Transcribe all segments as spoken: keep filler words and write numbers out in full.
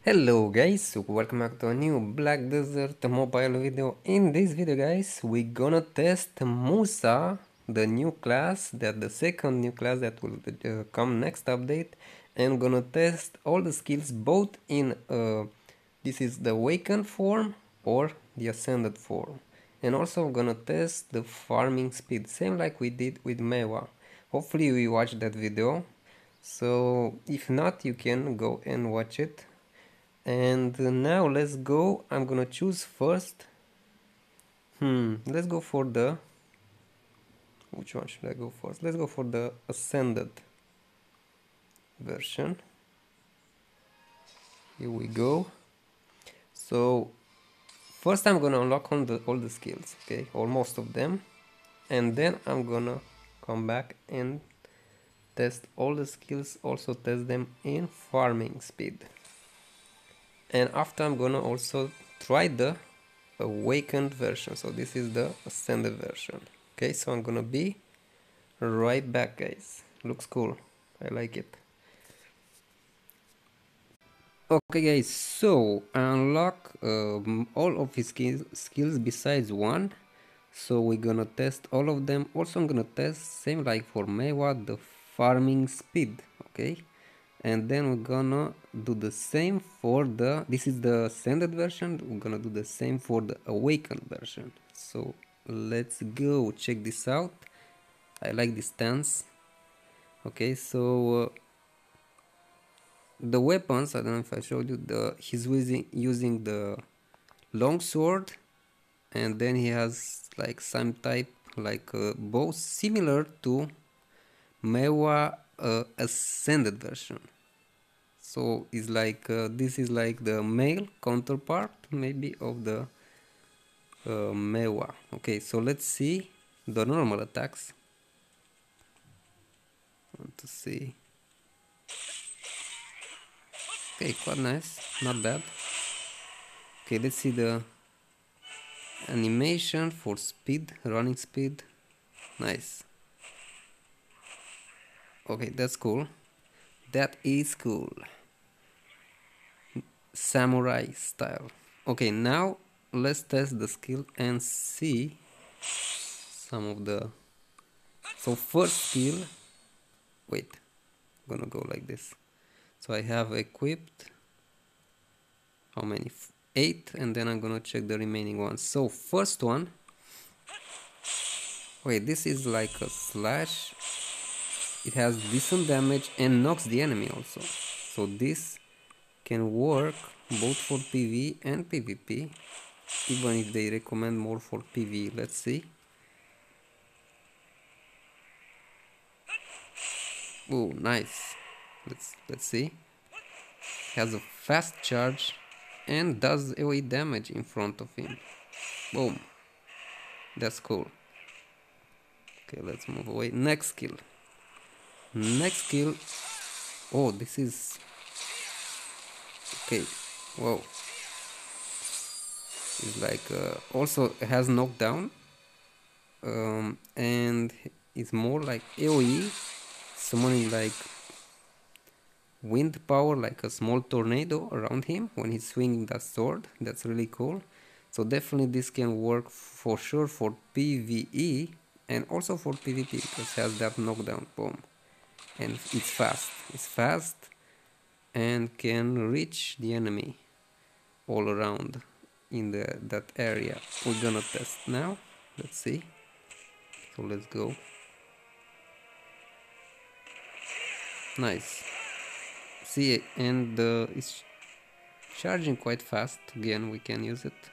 Hello guys, welcome back to a new Black Desert mobile video. In this video guys, we're gonna test Musa, the new class, that the second new class that will uh, come next update, and gonna test all the skills both in uh, this is the awakened form or the ascended form. And also I'm gonna test the farming speed, same like we did with Mewa. Hopefully you watched that video. So if not, you can go and watch it. And now let's go. I'm gonna choose first. Hmm, let's go for the. Which one should I go first? Let's go for the ascended version. Here we go. So first I'm gonna unlock on the all the skills, okay, or most of them, and then I'm gonna come back and test all the skills. Also test them in farming speed. And after I'm gonna also try the awakened version. So this is the ascended version. Okay, so I'm gonna be right back guys. Looks cool, I like it. Okay guys, so I unlock um, all of his skills, skills besides one. So we're gonna test all of them. Also I'm gonna test, same like for Mewa, the farming speed, okay? And then we're gonna do the same for the, this is the ascended version, we're gonna do the same for the awakened version. So let's go check this out. I like this stance. Okay, so uh, the weapons, I don't know if I showed you, the he's using using the long sword, and then he has like some type like a bow similar to Mewa uh, ascended version. So it's like uh, this is like the male counterpart maybe of the uh, Mewa. Okay, so let's see the normal attacks. Want to see. Okay, quite nice, not bad. Okay, let's see the animation for speed, running speed. Nice. Okay, that's cool. That is cool. Samurai style. Okay, now let's test the skill and see some of the. So first skill. Wait, I'm gonna go like this. So I have equipped how many? Eight, and then I'm gonna check the remaining ones. So first one. Wait, this is like a slash. It has decent damage and knocks the enemy also. So this can work both for PvE and PvP, even if they recommend more for PvE. Let's see. Oh, nice. Let's let's see. Has a fast charge and does A O E damage in front of him. Boom. That's cool. Okay, let's move away. Next skill. Next skill. Oh, this is okay. Whoa. It's like uh, also has knockdown. Um, and it's more like A O E, summoning like wind power, like a small tornado around him when he's swinging that sword. That's really cool. So definitely this can work for sure for PvE and also for PvP because it has that knockdown. Boom. And it's fast. It's fast and can reach the enemy all around in the that area. We're gonna test now. Let's see. So let's go. Nice. See, and uh, it's charging quite fast. Again, we can use it.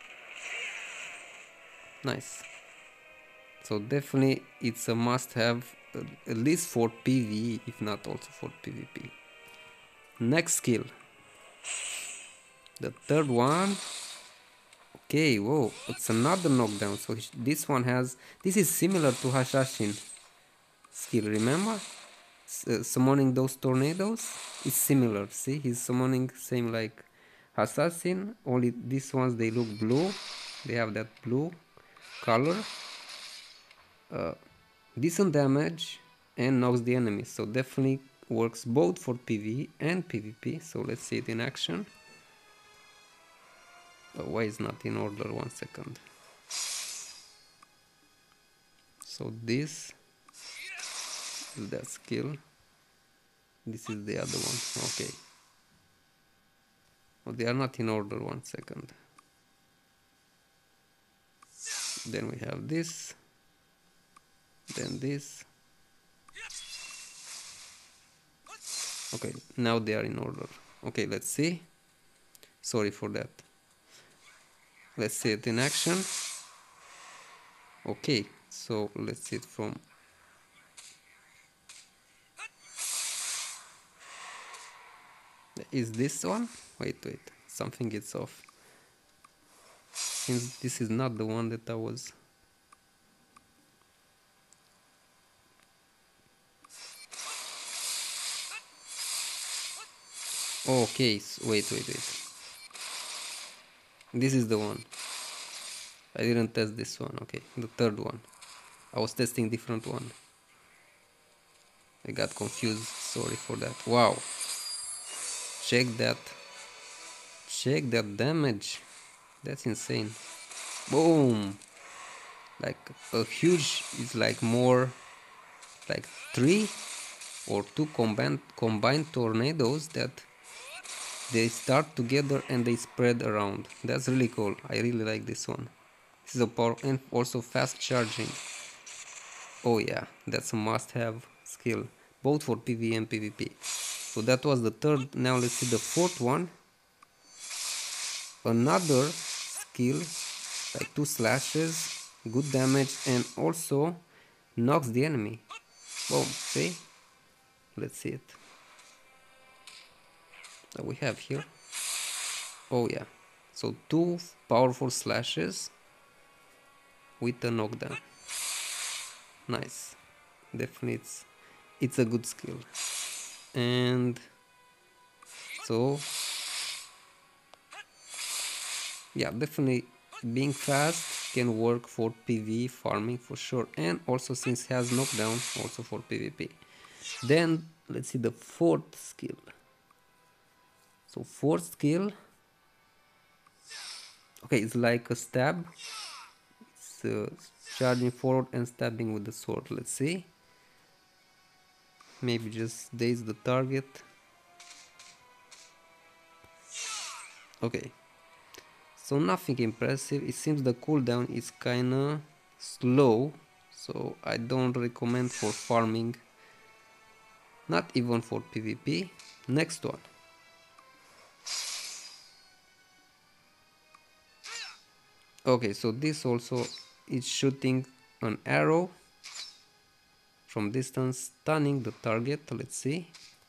Nice. So definitely it's a must-have, uh, at least for PvE, if not also for PvP. Next skill. The third one. Okay, whoa, it's another knockdown. So this one has, this is similar to Hashashin skill, remember? S uh, summoning those tornadoes is similar. See, he's summoning same like Assassin, only these ones they look blue, they have that blue color. Uh, decent damage and knocks the enemy, so definitely works both for PvE and PvP. So let's see it in action. But why is not in order? One second. So this is that skill. This is the other one. Okay. Well, they are not in order. One second. Then we have this. Then this. Okay, now they are in order. Okay, let's see. Sorry for that. Let's see it in action. Okay, so let's see it from... Is this one? Wait, wait. Something gets off. Since this is not the one that I was... Okay, so wait, wait, wait. This is the one. I didn't test this one. Okay, the third one. I was testing different one. I got confused. Sorry for that. Wow. Check that. Check that damage. That's insane. Boom. Like a huge is like more like three or two combined combined tornadoes that they start together and they spread around. That's really cool. I really like this one. This is a power and also fast charging. Oh yeah, that's a must-have skill, both for PvE and PvP. So that was the third. Now let's see the fourth one. Another skill, like two slashes, good damage, and also knocks the enemy. Boom, see? Let's see it. That we have here. Oh yeah. So two powerful slashes with a knockdown. Nice. Definitely it's, it's a good skill. And so yeah, definitely being fast can work for PvE farming for sure, and also since it has knockdown also for PvP. Then let's see the fourth skill. So fourth skill, okay, it's like a stab. It's uh, charging forward and stabbing with the sword. Let's see. Maybe just daze the target. Okay. So nothing impressive. It seems the cooldown is kinda slow, so I don't recommend for farming. Not even for PvP. Next one. Okay, so this also is shooting an arrow from distance, stunning the target. Let's see.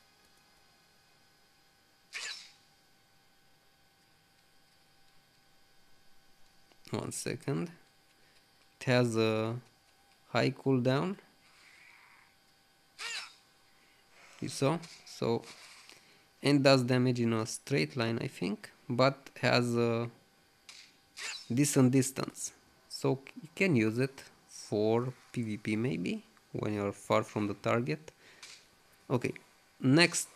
One second. It has a high cooldown. You saw? So, and does damage in a straight line, I think, but has a decent distance. So you can use it for PvP maybe when you're far from the target. Okay, next.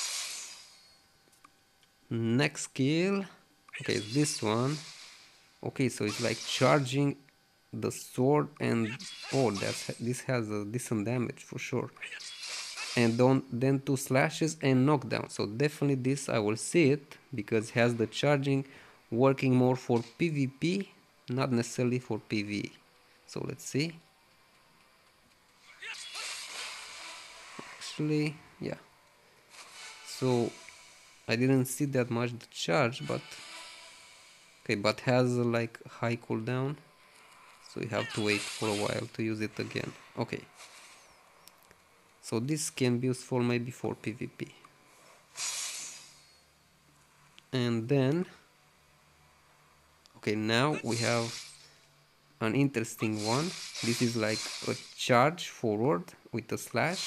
Next skill. Okay, this one. Okay, so it's like charging the sword, and oh, that's this has a decent damage for sure. And don't, then two slashes and knockdown. So definitely this I will see it because it has the charging working more for PvP, not necessarily for PvE. So let's see. Actually, yeah. So I didn't see that much the charge, but okay, but has uh, like high cooldown, so you have to wait for a while to use it again. Okay, so this can be used for maybe for PvP. And then okay, now we have an interesting one. This is like a charge forward with a slash,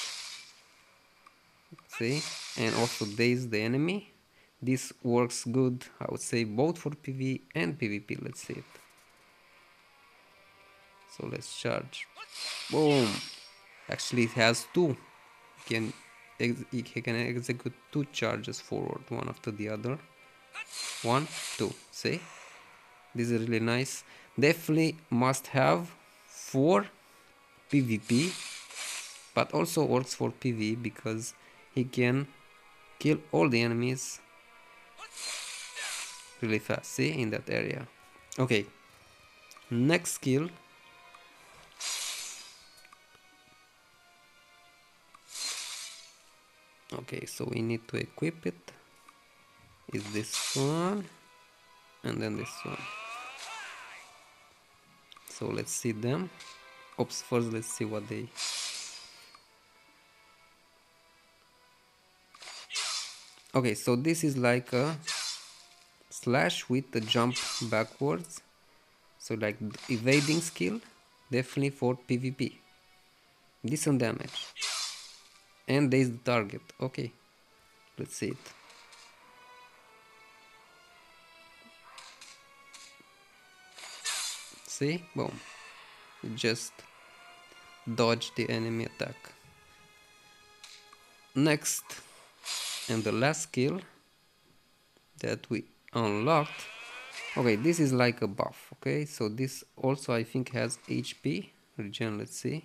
see, and also daze the enemy. This works good, I would say, both for PvE and PvP. Let's see it. So let's charge. Boom. Actually, it has two. You can ex you can execute two charges forward, one after the other. One, two. See? This is really nice. Definitely must have for PvP, but also works for PvE because he can kill all the enemies really fast. See, in that area. Okay, next skill. Okay, so we need to equip it. Is this one and then this one. So let's see them. Oops, first let's see what they. Okay, so this is like a slash with the jump backwards. So like evading skill, definitely for PvP. Decent damage. And there's the target. Okay, let's see it. See? Boom. Just dodge the enemy attack. Next, and the last skill that we unlocked. Okay, this is like a buff. Okay, so this also I think has H P regen. Let's see.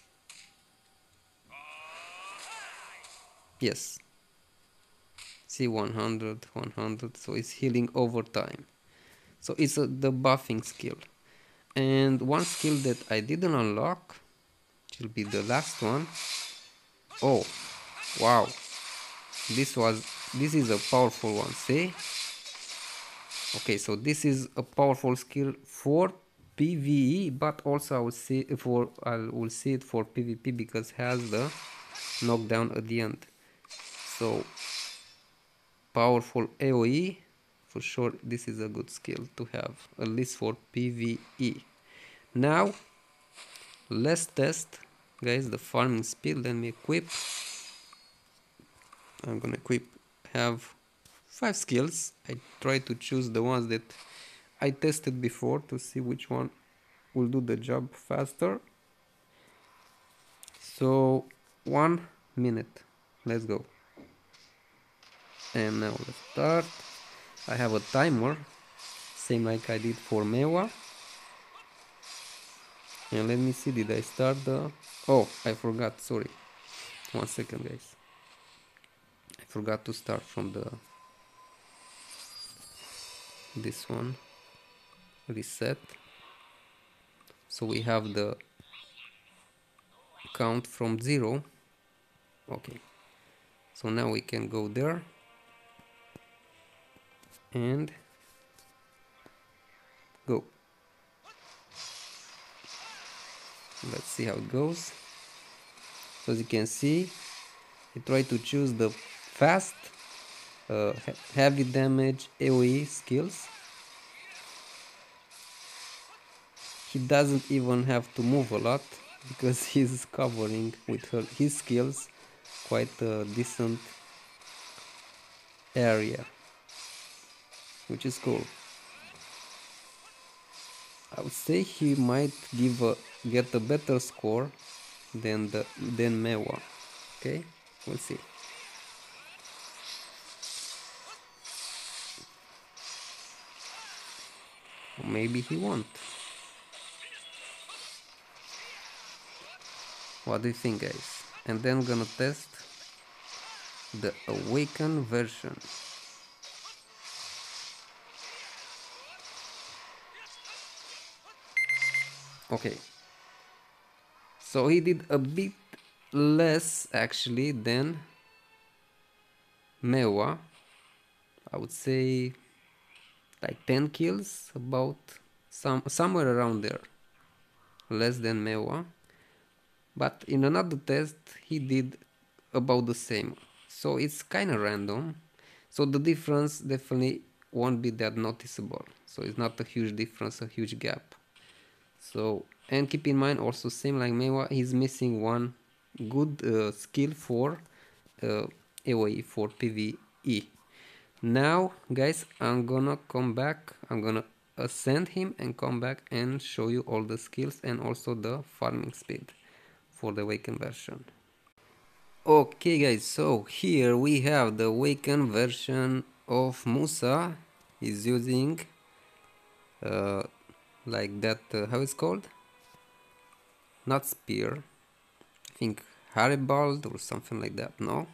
Yes. See, one hundred, one hundred. So it's healing over time. So it's a, the buffing skill. And one skill that I didn't unlock, which will be the last one. Oh, wow. This was, this is a powerful one, see? Okay, so this is a powerful skill for PvE, but also I will see for I will see it for PvP because it has the knockdown at the end. So powerful AoE, for sure this is a good skill to have, at least for PvE. Now let's test, guys, the farming speed. Let me equip. I'm gonna equip, have five skills. I try to choose the ones that I tested before to see which one will do the job faster. So one minute, let's go. And now let's start. I have a timer, same like I did for Mewa. And let me see, did I start the... Oh, I forgot, sorry. One second, guys. I forgot to start from the... this one. Reset. So we have the count from zero. Okay. So now we can go there. And go. Let's see how it goes. So as you can see, I try to choose the fast, uh, heavy damage AoE skills. He doesn't even have to move a lot because he's covering with her, his skills quite a decent area, which is cool. I would say he might give a, get a better score than the than Mewa. Okay, we'll see. Or maybe he won't. What do you think, guys? And then I'm gonna test the Awaken version. Okay, so he did a bit less actually than Mewa. I would say like ten kills, about some somewhere around there, less than Mewa. But in another test he did about the same, so it's kind of random. So the difference definitely won't be that noticeable, so it's not a huge difference, a huge gap. So, and keep in mind also, same like Mewa, he's missing one good uh, skill for uh, AoE, for PvE. Now guys, I'm gonna come back, I'm gonna ascend him and come back and show you all the skills and also the farming speed for the Awaken version. Okay guys, so here we have the Awaken version of Musa. He's using uh, like that, uh, how it's called? Not spear, I think Haribald or something like that, no?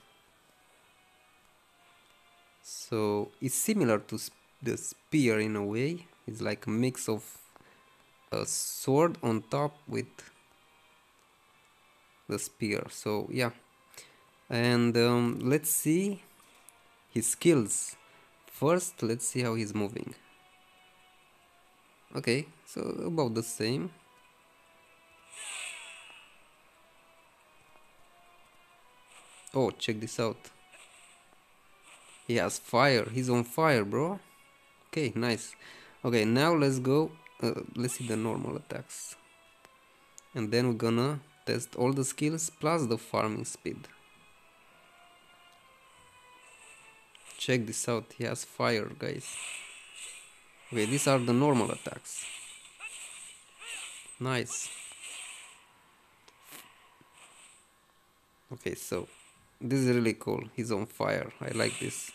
So it's similar to sp the spear in a way. It's like a mix of a sword on top with the spear. So yeah, and um, let's see his skills. First, let's see how he's moving. Okay, so about the same. Oh, check this out. He has fire. He's on fire, bro. Okay, nice. Okay, now let's go. Uh, let's see the normal attacks. And then we're gonna test all the skills plus the farming speed. Check this out. He has fire, guys. Okay, these are the normal attacks. Nice. Okay, so this is really cool. He's on fire. I like this.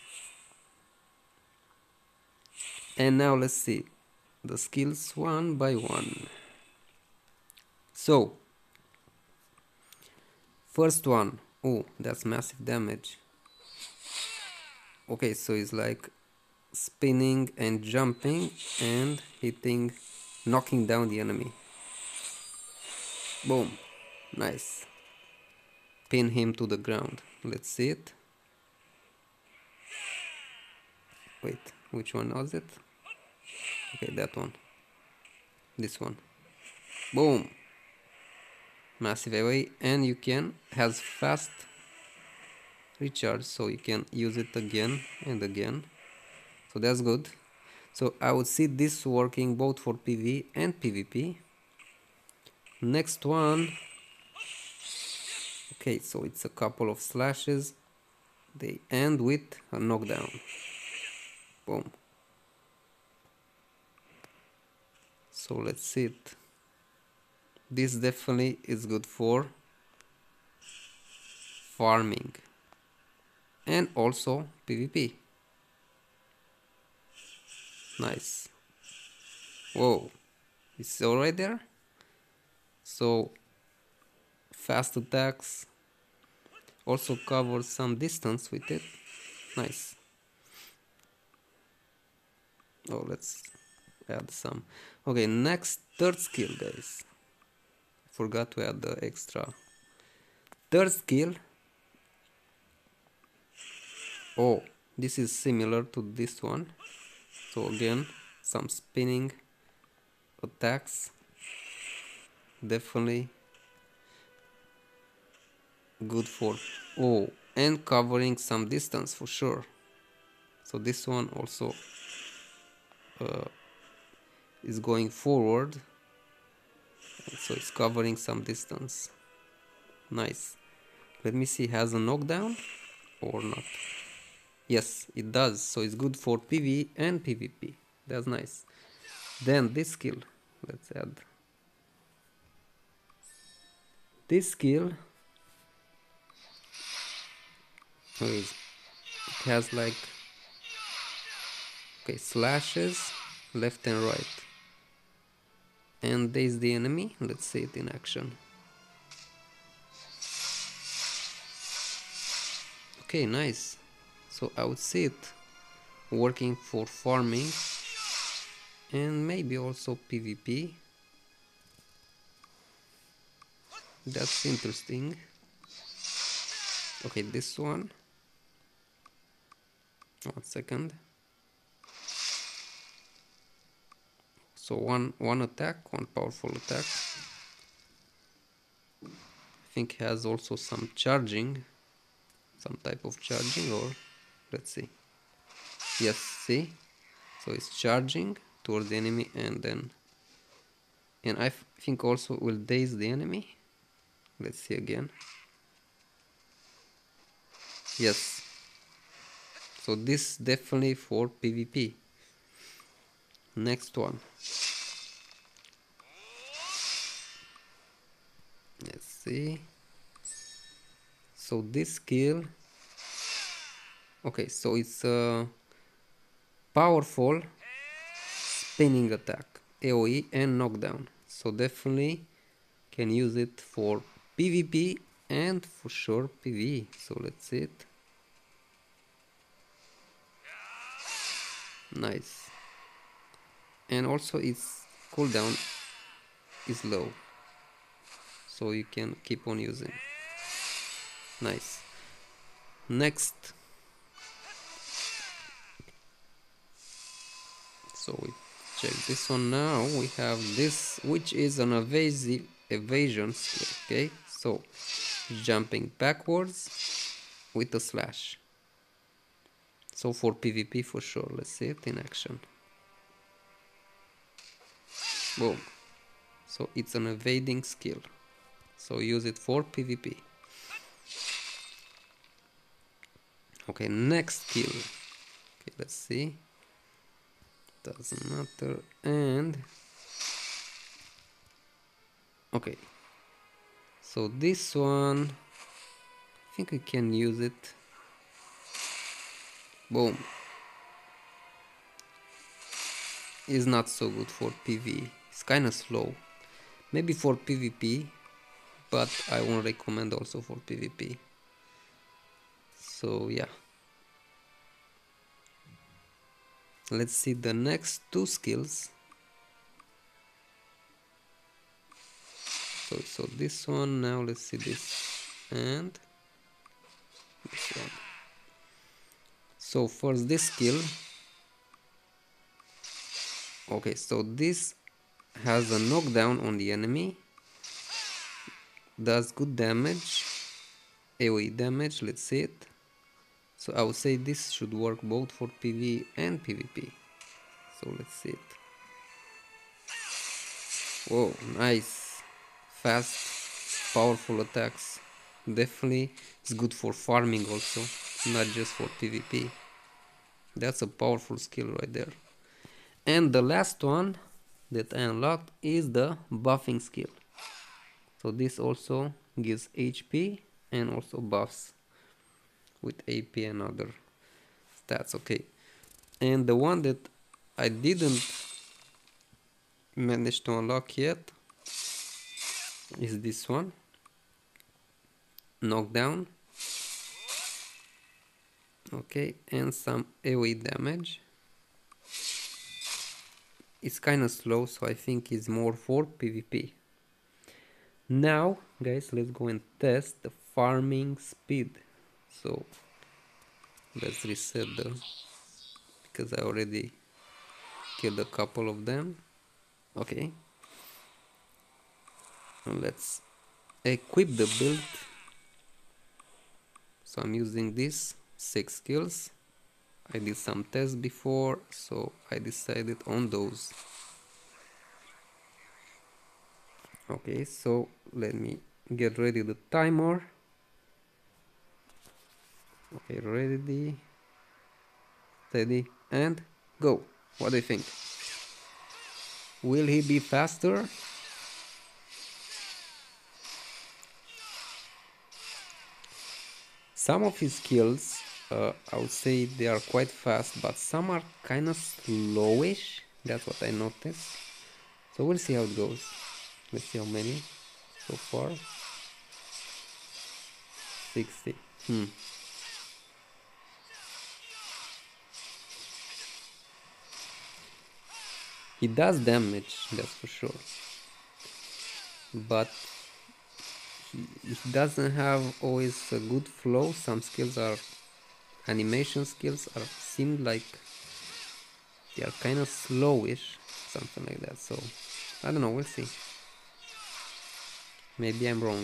And now let's see the skills one by one. So, first one. Oh, that's massive damage. Okay, so it's like spinning and jumping and hitting, knocking down the enemy. Boom. Nice. Pin him to the ground. Let's see it. Wait, which one was it? Okay, that one. This one. Boom. Massive away, and you can has fast recharge, so you can use it again and again. So that's good. So I would see this working both for PvE and PvP. Next one. Okay, so it's a couple of slashes. They end with a knockdown. Boom. So let's see it. This definitely is good for farming and also PvP. Nice. Whoa, it's alright there. So fast attacks, also covers some distance with it. Nice. Oh, let's add some. Okay, next, third skill, guys. Forgot to add the extra. Third skill. Oh, this is similar to this one. So again, some spinning attacks. Definitely good for, oh, and covering some distance for sure. So this one also uh, is going forward, so it's covering some distance. Nice. Let me see, has a knockdown or not? Yes, it does. So it's good for PvE and PvP. That's nice. Then this skill, let's add this skill. It has like, okay, slashes left and right, and there's the enemy. Let's see it in action. Okay, nice. So I would see it working for farming and maybe also PvP. That's interesting. Okay, this one. One second. So one one attack, one powerful attack. I think has also some charging, some type of charging, or let's see. Yes, see. So it's charging towards the enemy, and then, and I think also will daze the enemy. Let's see again. Yes. So this definitely for PvP. Next one. Let's see. So this skill. Okay, so it's a powerful spinning attack, AoE and knockdown. So definitely can use it for PvP and for sure PvE. So let's see it. Nice. And also its cooldown is low, so you can keep on using. Nice. Next, so we check this one now. We have this, which is an evasive evasion skill. Okay, so jumping backwards with a slash. So for PvP for sure. Let's see it in action. Boom. So it's an evading skill, so use it for PvP. Okay, next skill. Okay, let's see. Doesn't matter. And okay, so this one, I think we can use it. Boom. Is not so good for PvE. It's kind of slow. Maybe for PvP, but I won't recommend also for PvP. So yeah. Let's see the next two skills. So, so this one, now let's see this and this one. So first this skill. Okay, so this has a knockdown on the enemy, does good damage, AoE damage, let's see it. So I would say this should work both for PvE and PvP. So let's see it. Whoa, nice. Fast, powerful attacks. Definitely it's good for farming also, not just for PvP. That's a powerful skill right there. And the last one that I unlocked is the buffing skill. So this also gives H P and also buffs with A P and other stats. Okay, and the one that I didn't manage to unlock yet is this one, knockdown. Okay, and some AoE damage. It's kind of slow, so I think it's more for PvP. Now, guys, let's go and test the farming speed. So let's reset the, because I already killed a couple of them. Okay, and let's equip the build. So I'm using this six skills. I did some tests before, so I decided on those. Okay, so let me get ready the timer. Okay, ready, steady, and go. What do you think? Will he be faster? Some of his skills, uh, I would say they are quite fast, but some are kind of slowish. That's what I noticed. So we'll see how it goes. Let's see how many so far. sixty. Hmm. He does damage, that's for sure. But he, he doesn't have always a good flow. Some skills are animation skills are seem like they are kind of slowish, something like that. So I don't know, we'll see. Maybe I'm wrong.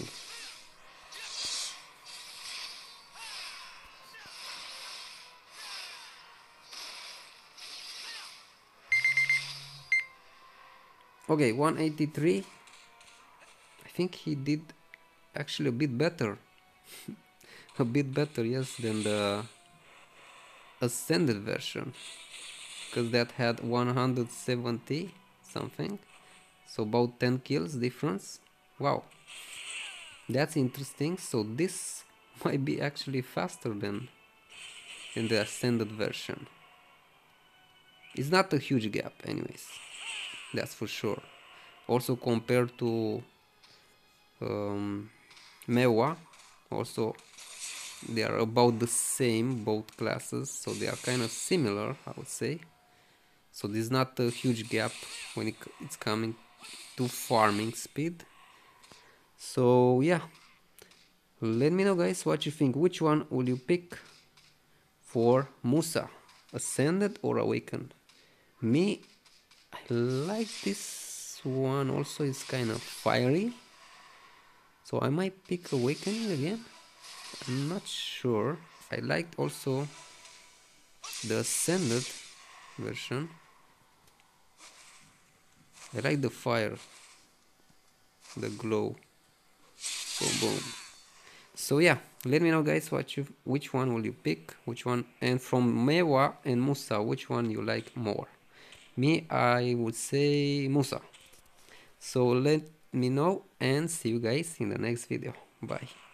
Okay, one eighty-three. I think he did actually a bit better. A bit better, yes, than the ascended version, because that had one hundred seventy something, so about ten kills difference. Wow, that's interesting. So this might be actually faster than in the ascended version. It's not a huge gap anyways, that's for sure. Also compared to um, Mewa, also they are about the same, both classes, so they are kind of similar, I would say. So this is not a huge gap when it, it's coming to farming speed. So yeah, let me know guys what you think. Which one will you pick for Musa, Ascended or Awakened? Me, I like this one also, it's kind of fiery, so I might pick Awakening again. I'm not sure. I liked also the Ascended version. I like the fire, the glow. Boom, boom. So yeah, let me know guys what you, which one will you pick, which one, and from Mewa and Musa, which one you like more. Me, I would say Musa. So let me know and see you guys in the next video. Bye.